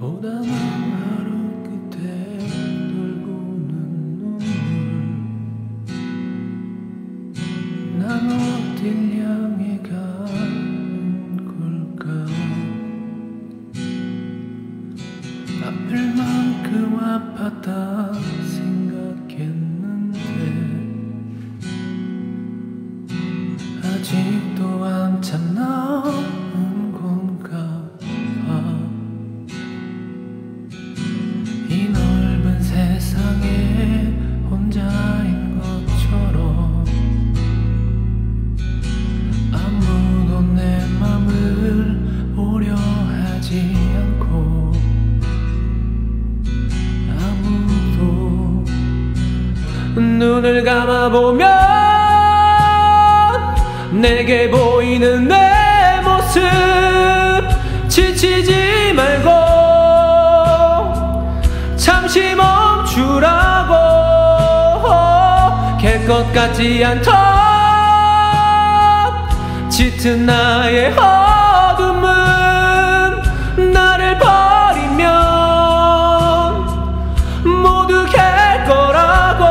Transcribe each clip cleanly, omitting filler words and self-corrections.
보다는 하루 끝에 돌고는 눈물 난 어딜 향해 가는 걸까. 하필만 그 아팠다 생각했는데 아직도 한참 남은 건가 봐. 이 넓은 세상에 혼자인 것처럼 아무도 내 맘을 보려 하지 않고 아무도 눈을 감아보면 내게 보이는 내 모습 지치지 말고 잠시 멈추라고. 갤 것 같지 않던 짙은 나의 어둠은 나를 버리면 모두 갤 거라고.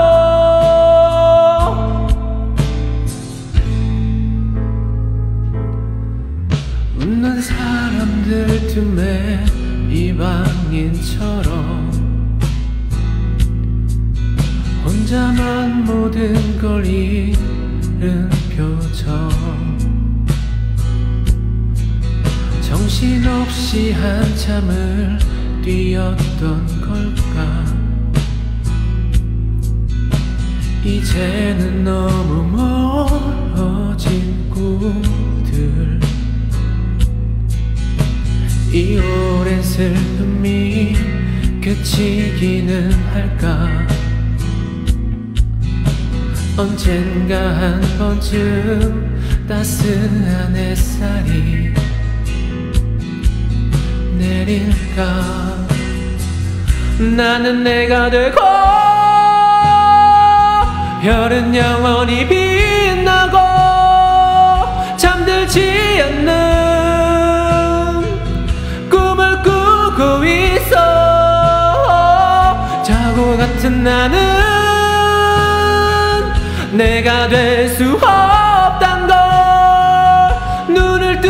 웃는 사람들 틈에 이방인처럼 혼자만 모든 걸 잃은 표정 정신없이 한참을 뛰었던 걸까. 이제는 너무 멀어진 꿈들 이 오랜 슬픔이 그치기는 할까. 언젠가 한 번쯤 따스한 햇살이 내릴까. 나는 내가 되고 별은 영원히 빛나고 잠들지 않는 꿈을 꾸고 있어. 자고 같은 나는 내가 될 수 없단 걸 눈을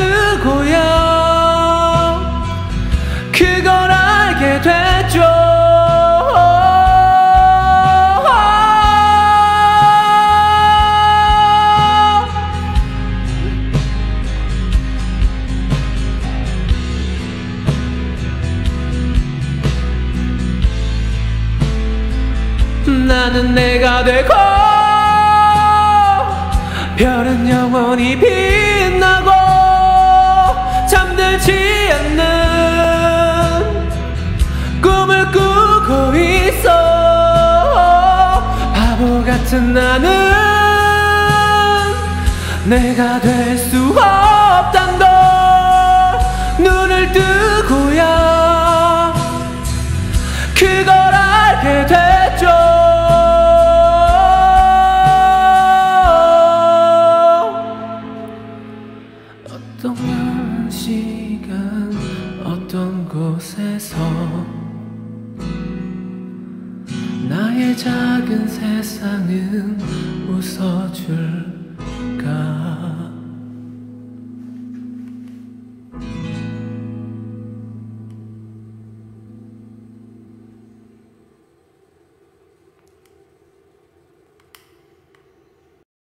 뜨고야 그걸 알게 됐죠. 나는 내가 되고 별은 영원히 빛나고 잠들지 않는 꿈을 꾸고 있어. 바보 같은 나는 내가 될 수 없단 걸 눈을 뜨고야 그걸 알게 됐죠. 어떤 시간 어떤 곳에서 나의 작은 세상은 웃어줄